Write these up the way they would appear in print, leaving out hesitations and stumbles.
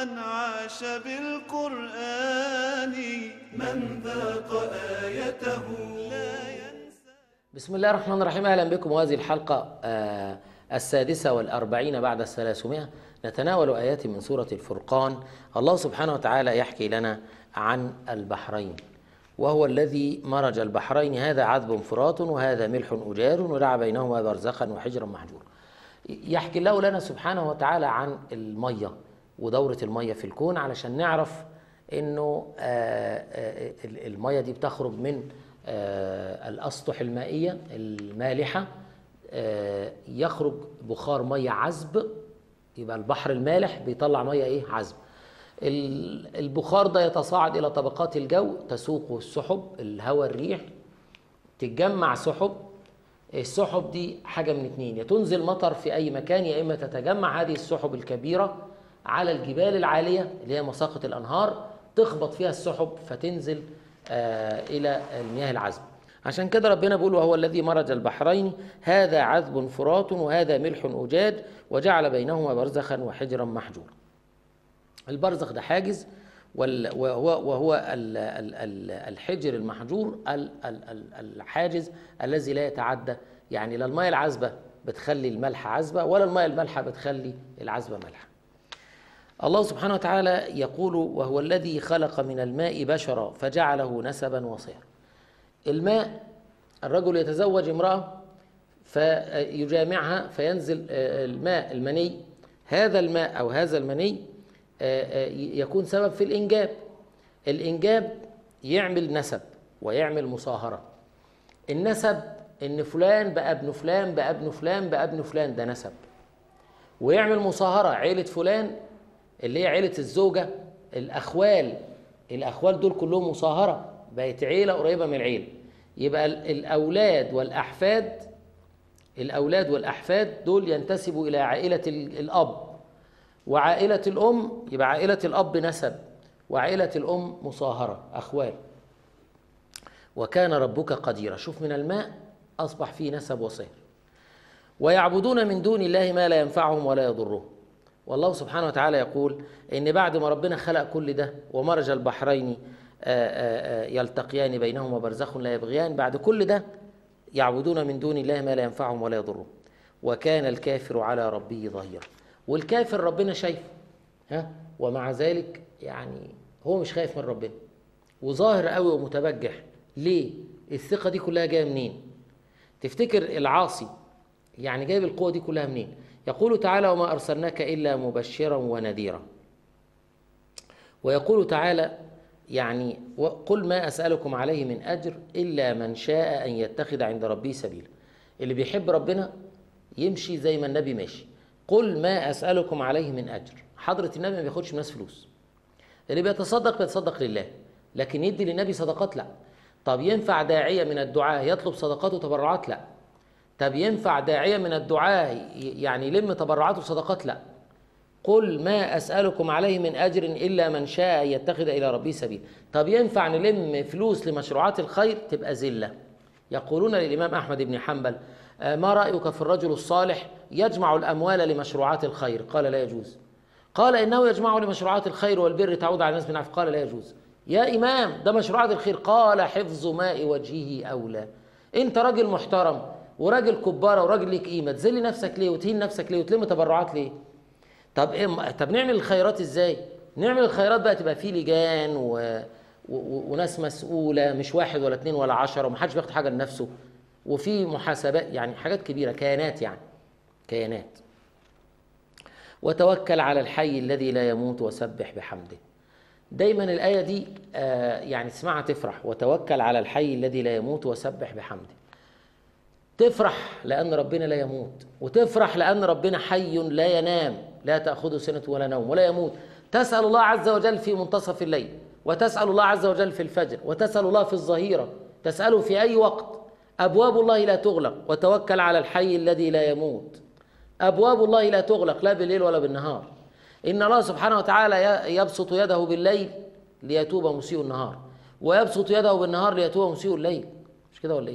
من عاش بالقرآن من ذاق آيته لا ينسى. بسم الله الرحمن الرحيم. أهلا بكم. وهذه الحلقة 46 بعد 300. نتناول آيات من سورة الفرقان. الله سبحانه وتعالى يحكي لنا عن البحرين، وهو الذي مرج البحرين، هذا عذب فرات وهذا ملح أجاج ودعا بينهما برزخا وحجرا محجورا. يحكي الله لنا سبحانه وتعالى عن المية ودورة المية في الكون، علشان نعرف انه المية دي بتخرج من الأسطح المائية المالحة، يخرج بخار مية عذب، يبقى البحر المالح بيطلع مية عذب. البخار ده يتصاعد إلى طبقات الجو، تسوقه السحب، الهواء، الريح، تتجمع سحب. السحب دي حاجة من اتنين، يا تنزل مطر في أي مكان، يا إما تتجمع هذه السحب الكبيرة على الجبال العالية اللي هي مساقط الأنهار، تخبط فيها السحب فتنزل إلى المياه العذبة. عشان كده ربنا بيقول وهو الذي مرج البحرين هذا عذب فرات وهذا ملح أجاج وجعل بينهما برزخا وحجرا محجورا. البرزخ ده حاجز، وهو الحجر المحجور، الحاجز الذي لا يتعدى، يعني لا المياه العذبة بتخلي الملح عذبة ولا المياه المالحة بتخلي العذبة مالحة. الله سبحانه وتعالى يقول وهو الذي خلق من الماء بشرا فجعله نسبا وصهرا. الماء، الرجل يتزوج امرأة فيجامعها فينزل الماء المني، هذا الماء أو هذا المني يكون سبب في الإنجاب. الإنجاب يعمل نسب ويعمل مصاهرة. النسب إن فلان بقى ابن فلان بقى ابن فلان بقى ابن فلان، ده نسب. ويعمل مصاهرة، عيلة فلان اللي هي عيلة الزوجة، الأخوال دول كلهم مصاهرة، بقت عيلة قريبة من العيلة. يبقى الأولاد والأحفاد دول ينتسبوا إلى عائلة الأب، وعائلة الأم يبقى عائلة الأب نسب، وعائلة الأم مصاهرة، أخوال. وكان ربك قديرا. شوف، من الماء أصبح فيه نسب وصهر. ويعبدون من دون الله ما لا ينفعهم ولا يضرهم. والله سبحانه وتعالى يقول إن بعد ما ربنا خلق كل ده ومرج البحرين يلتقيان بينهما برزخ لا يبغيان، بعد كل ده يعبدون من دون الله ما لا ينفعهم ولا يضرهم وكان الكافر على ربه ظهيرا. والكافر ربنا شايفه، ومع ذلك يعني هو مش خايف من ربنا وظاهر قوي ومتبجح. ليه؟ الثقة دي كلها جاية منين؟ تفتكر العاصي يعني جايب القوة دي كلها منين؟ يقول تعالى وما أرسلناك إلا مبشرا ونذيرا. ويقول تعالى يعني قل ما أسألكم عليه من أجر إلا من شاء أن يتخذ عند ربه سبيلا. اللي بيحب ربنا يمشي زي ما النبي ماشي. قل ما أسألكم عليه من أجر. حضرة النبي ما بياخدش من الناس فلوس. اللي بيتصدق لله، لكن يدي للنبي صدقات لا. طب ينفع داعية من الدعاء يطلب صدقات وتبرعات؟ لا. طب ينفع داعية من الدعاء يعني يلم تبرعات وصدقات؟ لا. قل ما أسألكم عليه من أجر إلا من شاء يتخذ إلى ربه سبيل. طب ينفع نلم فلوس لمشروعات الخير؟ تبقى زلة. يقولون للإمام أحمد بن حنبل ما رأيك في الرجل الصالح يجمع الأموال لمشروعات الخير؟ قال لا يجوز. قال إنه يجمع لمشروعات الخير والبر تعود على الناس من عفو. قال لا يجوز. يا إمام ده مشروعات الخير. قال حفظ ماء وجهه أولى. أنت راجل محترم وراجل كبارة وراجل ليك قيمة، تذل نفسك ليه وتهين نفسك ليه وتلم تبرعات ليه؟ طب نعمل الخيرات ازاي؟ نعمل الخيرات بقى تبقى فيه لجان وناس مسؤولة، مش واحد ولا اتنين ولا 10، ومحدش بياخد حاجة لنفسه، وفي محاسبات، يعني حاجات كبيرة، كيانات، يعني كيانات. وتوكل على الحي الذي لا يموت وسبح بحمده. دايما الآية دي يعني تسمعها تفرح. وتوكل على الحي الذي لا يموت وسبح بحمده. تفرح لأن ربنا لا يموت، وتفرح لأن ربنا حي لا ينام، لا تأخذه سنة ولا نوم ولا يموت. تسأل الله عز وجل في منتصف الليل، وتسأل الله عز وجل في الفجر، وتسأل الله في الظهيرة، تسأله في أي وقت. أبواب الله لا تغلق. وتوكل على الحي الذي لا يموت. أبواب الله لا تغلق لا بالليل ولا بالنهار. إن الله سبحانه وتعالى يبسط يده بالليل ليتوب مسيء النهار، ويبسط يده بالنهار ليتوب مسيء الليل. مش كده ولا إيه؟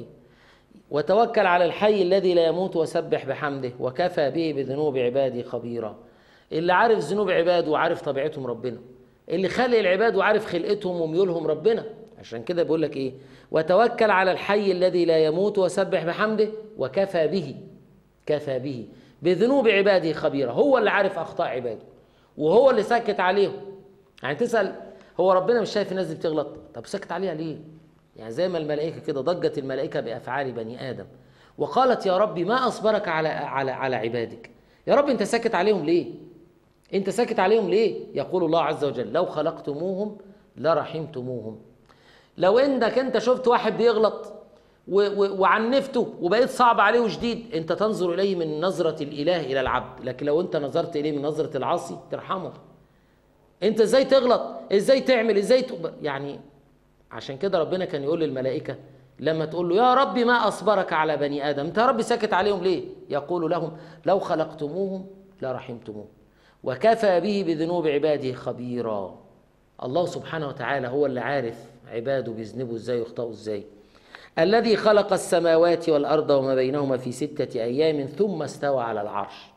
وتوكل على الحي الذي لا يموت وسبح بحمده وكفى به بذنوب عباده خبيرا. اللي عارف ذنوب عباده وعارف طبيعتهم ربنا، اللي خلق العباد وعارف خلقتهم وميولهم ربنا. عشان كده بيقول لك ايه؟ وتوكل على الحي الذي لا يموت وسبح بحمده وكفى به، كفى به بذنوب عباده خبيرا. هو اللي عارف اخطاء عباده وهو اللي سكت عليهم. يعني تسأل هو ربنا مش شايف الناس دي بتغلط؟ طب سكت عليها ليه؟ يعني زي ما الملائكة كده ضجت الملائكة بأفعال بني آدم وقالت يا ربي ما أصبرك على عبادك. يا رب أنت ساكت عليهم ليه؟ أنت ساكت عليهم ليه؟ يقول الله عز وجل لو خلقتموهم لرحمتموهم. لو انك انت شفت واحد بيغلط وعنفته وبقيت صعب عليه وشديد، انت تنظر اليه من نظرة الاله الى العبد، لكن لو انت نظرت اليه من نظرة العاصي ترحمه. انت ازاي تغلط؟ ازاي تعمل؟ ازاي يعني عشان كده ربنا كان يقول للملائكة لما تقول له يا ربي ما أصبرك على بني آدم، انت يا ربي ساكت عليهم ليه؟ يقول لهم لو خلقتموهم لرحمتموهم وكفى به بذنوب عباده خبيرا. الله سبحانه وتعالى هو اللي عارف عباده بيذنبوا ازاي ويخطئوا ازاي. الذي خلق السماوات والأرض وما بينهما في 6 أيام ثم استوى على العرش.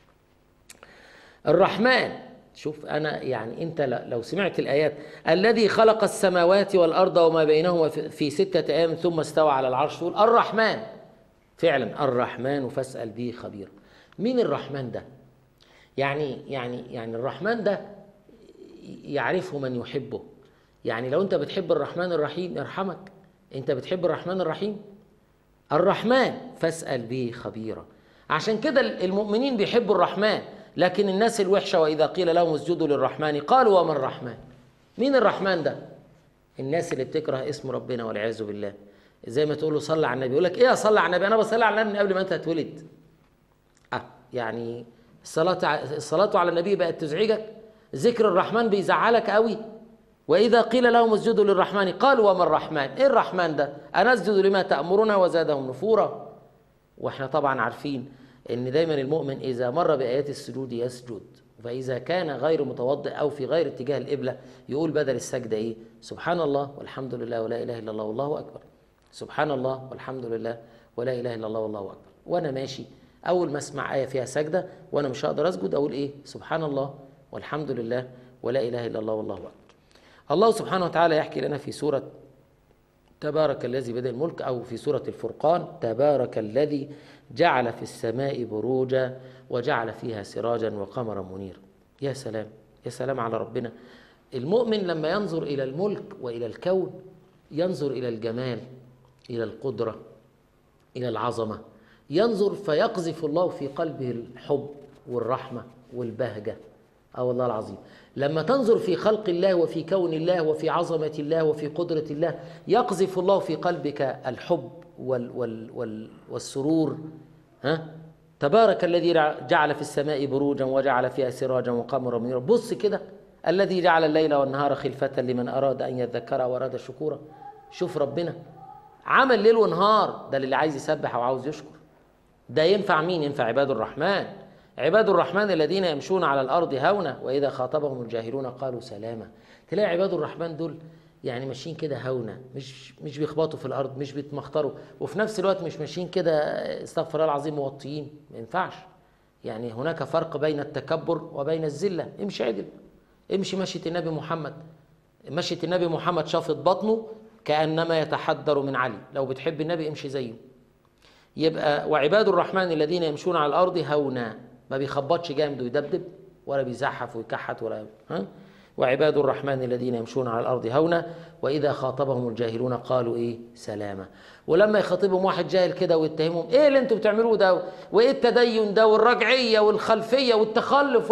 الرحمن، شوف أنا يعني أنت لو سمعت الآيات الذي خلق السماوات والأرض وما بينهما في 6 أيام ثم استوى على العرش، تقول الرحمن. فعلا الرحمن فاسأل به خبيرا. مين الرحمن ده؟ يعني الرحمن ده يعرفه من يحبه. يعني لو أنت بتحب الرحمن الرحيم يرحمك. أنت بتحب الرحمن الرحيم؟ الرحمن فاسأل به خبيرا. عشان كده المؤمنين بيحبوا الرحمن، لكن الناس الوحشة وإذا قيل لهم اسجدوا للرحمن قالوا وما الرحمن. مين الرحمن ده؟ الناس اللي بتكره اسم ربنا والعياذ بالله. زي ما تقول له صلى على النبي يقول لك ايه اصلي على النبي؟ انا بصلي على النبي من قبل ما انت تتولد. يعني الصلاة على النبي بقت تزعجك؟ ذكر الرحمن بيزعلك قوي؟ وإذا قيل لهم اسجدوا للرحمن قالوا وما الرحمن. ايه الرحمن ده؟ أنا أسجد لما تأمرنا وزادهم نفورا. واحنا طبعا عارفين ان دايما المؤمن اذا مر بآيات السجود يسجد، فإذا كان غير متوضئ أو في غير اتجاه القبلة يقول بدل السجدة إيه؟ سبحان الله والحمد لله ولا إله إلا الله والله أكبر. سبحان الله والحمد لله ولا إله إلا الله والله أكبر. وأنا ماشي أول ما أسمع آية فيها سجدة وأنا مش هقدر أسجد أقول إيه؟ سبحان الله والحمد لله ولا إله إلا الله والله أكبر. الله سبحانه وتعالى يحكي لنا في سورة تبارك الذي بيده الملك، أو في سورة الفرقان تبارك الذي جعل في السماء بروجا وجعل فيها سراجا وقمرا منيرا. يا سلام يا سلام على ربنا. المؤمن لما ينظر إلى الملك وإلى الكون ينظر إلى الجمال، إلى القدرة، إلى العظمة، ينظر فيقذف الله في قلبه الحب والرحمة والبهجة. والله العظيم لما تنظر في خلق الله وفي كون الله وفي عظمة الله وفي قدرة الله يقذف الله في قلبك الحب والسرور. تبارك الذي جعل في السماء بروجا وجعل فيها سراجا وقمرا منيرا. بص كده الذي جعل الليل والنهار خلفة لمن أراد أن يذكر وأراد شكورا. شوف ربنا عمل ليل ونهار، ده اللي عايز يسبح أو عاوز يشكر. ده ينفع مين؟ ينفع عباد الرحمن. عباد الرحمن الذين يمشون على الأرض هونا وإذا خاطبهم الجاهلون قالوا سلاما. تلاقي عباد الرحمن دول يعني ماشيين كده هونا، مش بيخبطوا في الأرض، مش بيتمخطروا، وفي نفس الوقت مش ماشيين كده استغفر الله العظيم موطيين. ما ينفعش. يعني هناك فرق بين التكبر وبين الذلة. امشي عدل، امشي مشية النبي محمد. مشية النبي محمد شافت بطنه كأنما يتحدر من علي. لو بتحب النبي امشي زيه. يبقى وعباد الرحمن الذين يمشون على الأرض هونا، ما بيخبطش جامد ويدبدب ولا بيزحف ويكحت ولا وعباد الرحمن الذين يمشون على الأرض هونا وإذا خاطبهم الجاهلون قالوا إيه؟ سلاما. ولما يخاطبهم واحد جاهل كده ويتهمهم إيه اللي أنتوا بتعملوه ده؟ وإيه التدين ده والرجعية والخلفية والتخلف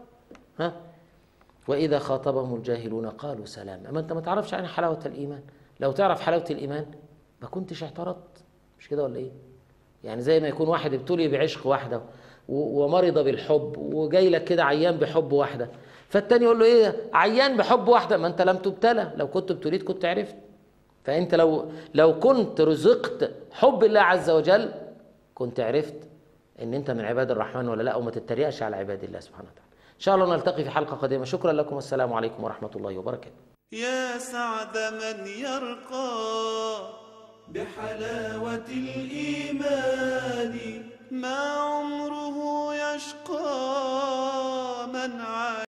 وإذا خاطبهم الجاهلون قالوا سلاما. أما أنت ما تعرفش عن حلاوة الإيمان. لو تعرف حلاوة الإيمان ما كنتش اعترضت. مش كده ولا إيه؟ يعني زي ما يكون واحد ابتلي بعشق واحدة ومرض بالحب وجاي لك كده عيان بحب واحدة، فالتاني يقول له ايه؟ عيان بحب واحدة. ما انت لم تبتلى، لو كنت ابتليت كنت عرفت. فانت لو كنت رزقت حب الله عز وجل كنت عرفت ان انت من عباد الرحمن ولا لا، وما تتريقش على عباد الله سبحانه وتعالى. ان شاء الله نلتقي في حلقة قادمة. شكرا لكم والسلام عليكم ورحمة الله وبركاته. يا سعد من يرقى بحلاوة الإيمان ما عمره يشقى من